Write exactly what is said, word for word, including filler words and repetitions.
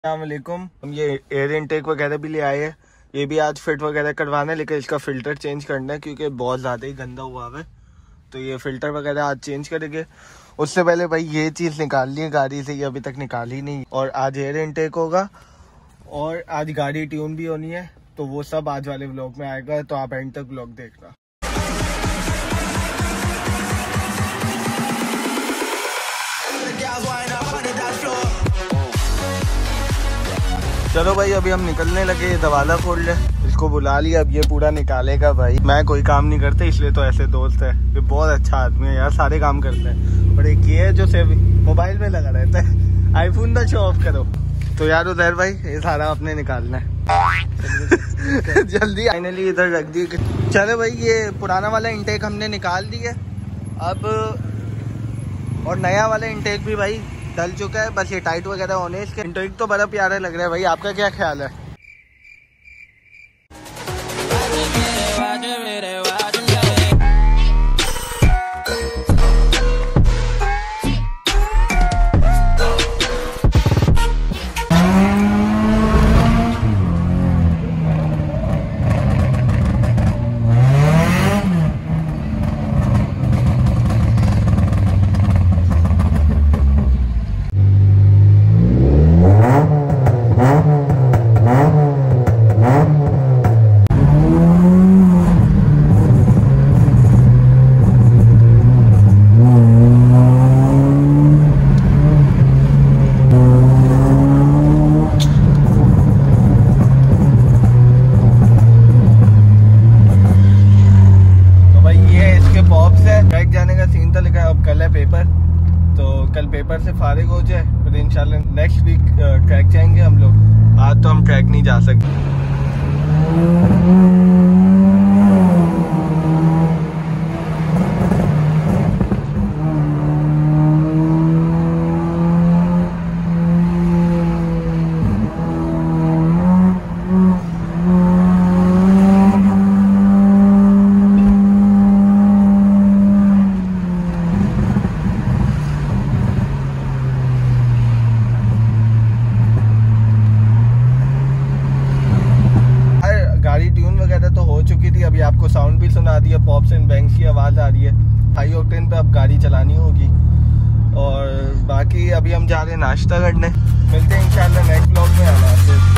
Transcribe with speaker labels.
Speaker 1: अस्सलामुअलैकुम। हम ये एयर इनटेक वगैरह भी ले आए हैं, ये भी आज फिट वगैरह करवाना है, लेकिन इसका फ़िल्टर चेंज करना है क्योंकि बहुत ज़्यादा ही गंदा हुआ है। तो ये फ़िल्टर वगैरह आज चेंज करेंगे। उससे पहले भाई ये चीज़ निकाल ली है गाड़ी से, ये अभी तक निकाली नहीं। और आज एयर इनटेक होगा और आज गाड़ी ट्यून भी होनी है, तो वो सब आज वाले व्लॉग में आएगा, तो आप एंड तक व्लॉग देखना। चलो भाई अभी हम निकलने लगे, दरवाजा खोल ले, इसको बुला लिया, अब ये पूरा निकालेगा। भाई मैं कोई काम नहीं करते इसलिए तो ऐसे दोस्त है, ये बहुत अच्छा आदमी है यार, सारे काम करते हैं। और एक ये है जो सिर्फ मोबाइल में लगा रहता है, आईफोन का शो ऑफ करो। तो यार उधर भाई ये सारा अपने निकालना है जल्दी। फाइनली इधर रख दी। चलो भाई ये पुराना वाला इंटेक हमने निकाल दिया अब, और नया वाला इंटेक भी भाई डल चुका है, बस ये टाइट वगैरह होने। इसके इंटेक तो बड़ा प्यारा लग रहा है भाई, आपका क्या ख्याल है? अब कल है पेपर, तो कल पेपर से फारिग हो जाए फिर इंशाल्लाह नेक्स्ट वीक ट्रैक जाएंगे हम लोग। आज तो हम ट्रैक नहीं जा सकते। तो हो चुकी थी, अभी आपको साउंड भी सुना दिया, पॉप्स एंड बैंग्स की आवाज़ आ रही है। हाई ऑक्टेन पे अब गाड़ी चलानी होगी। और बाकी अभी हम जा रहे हैं नाश्ता करने, मिलते हैं इंशाल्लाह नेक्स्ट व्लॉग में। आना।